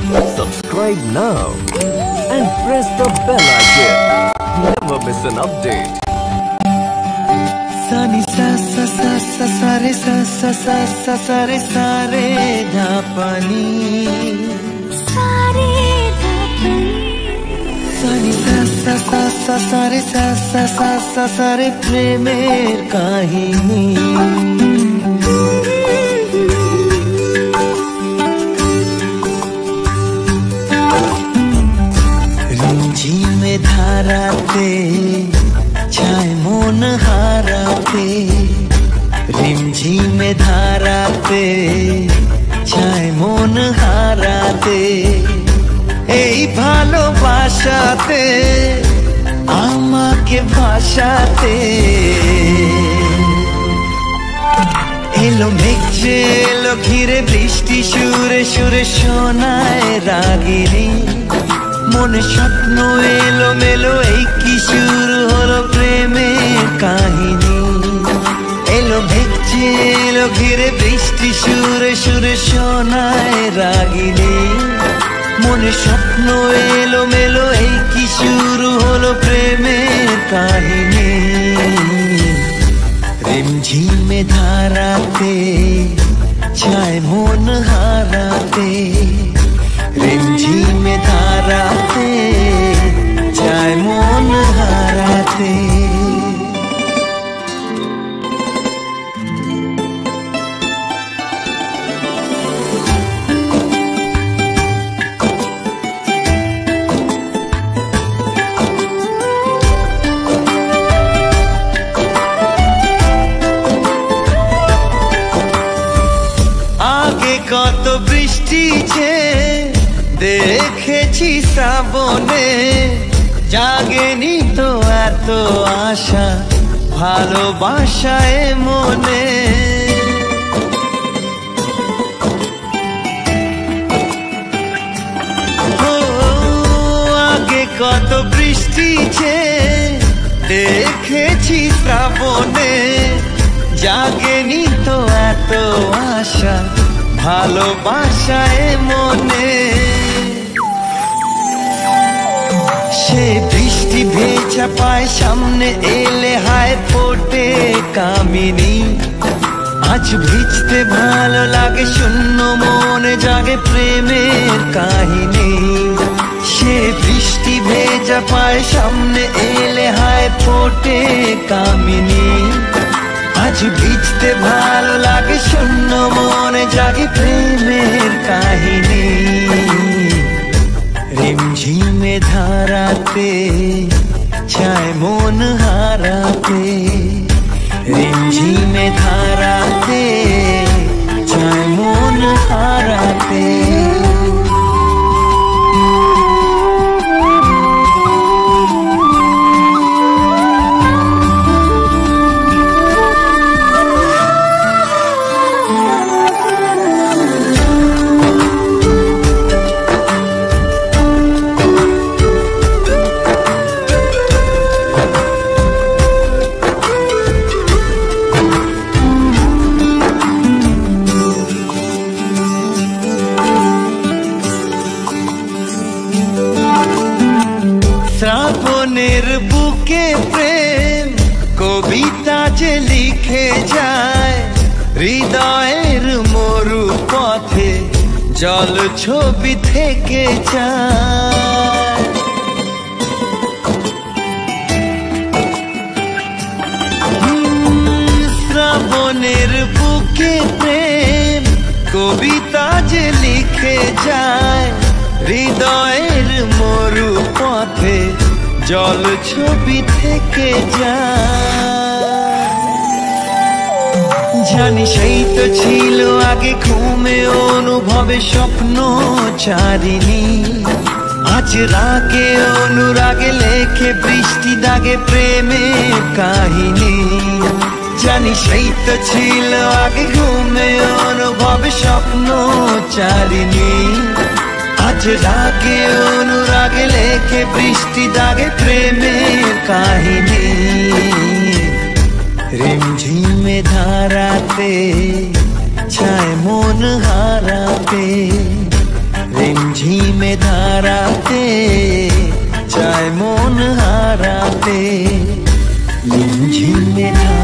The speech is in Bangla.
Subscribe now and press the bell icon. Never miss an update. Sani sa sa sa sa sa re sa sa sa sa sa re sa re dha pani sa re dha pani sani sa sa sa sa sa re sa sa sa sa sa re premer kahini রিমঝিমে ধারাতে छाए मन हाराते रिमझिमे धाराते छाए मन हाराते এই ভালোবাসাতে আমাকে ভাষাতে এলো মেঘে এলো ঘিরে বৃষ্টি সুরে সুরে শোনায় রাগিনী মনে স্বপ্ন এলো মেলো এই কি শুরু হলো প্রেমের কাহিনী এলো ভেজে এলো ঘিরে বৃষ্টি সুরে সুরে শোনায় রাগিনী মনে স্বপ্ন এলো মেলো এই কি শুরু হলো প্রেমের কাহিনী রিমঝিমে ধারাতে ছায় মন হারাতে रिमझिमे धाराते छाए मन हाराते आगे कत बृष्टि छे দেখেছি শ্রাবণে জাগেনি তো এত আশা ভালোবাসায় মনে ও আগে কত বৃষ্টি ছে দেখেছি শ্রাবণে জাগেনি তো এত আশা ভালোবাসায় মনে সে বৃষ্টি ভেজা পায় সামনে এলে হায় ফোটে কামিনী আজ ভিজতে ভালো লাগে শূন্য মনে জাগে প্রেমের কাহিনী সে বৃষ্টি ভেজা পায় সামনে এলে হায় ফোটে কামিনী আজ ভিজতে ভালো লাগে শূন্য মনে জাগে প্রেমের কাহিনী रिमझिमे धाराते छाए मन हाराते रिमझिमे धाराते छाए मन हाराते শ্রাবণের বুকে প্রেম কবিতা যে লিখে যায় হৃদয়ের মরু পথে জল ছবি থেকে যায় শ্রাবণের বুকে প্রেম কবিতা যে লিখে যায় হৃদয়ের মরু পথে জল ছবি থেকে যায় জানি সেই তো ছিল আগে ঘুমে অনুভবে স্বপ্ন চারিনি আজ রাগে অনুরাগে লেখে বৃষ্টি দাগে প্রেমের কাহিনী জানি সেই তো ছিল আগে ঘুমে অনুভবে স্বপ্ন চারিনি আজ রাগে অনুরাগে লেখে বৃষ্টি দাগে প্রেমের কাহিনী रिमझिमे धाराते छाए मन हाराते रिम ঝিমে ধারাতে যায় মন হারাতে ঝিমে